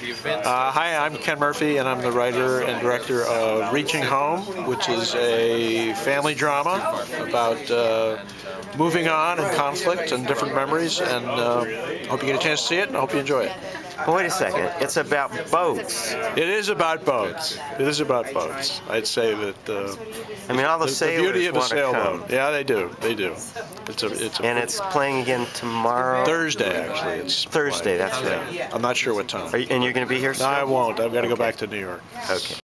Hi, I'm Ken Murphy, and I'm the writer and director of Reaching Home, which is a family drama about moving on and conflict and different memories, and hope you get a chance to see it, and I hope you enjoy it. Well, wait a second. It's about boats. It is about boats. It is about boats. I'd say that I mean, all the sailors beauty of a want to sailboat. come. Yeah, they do. They do. And it's playing again tomorrow? Thursday, actually. It's Thursday, that's right. I'm not sure what time. And you're going to be here soon? No, I won't. I've got to go back to New York. Okay.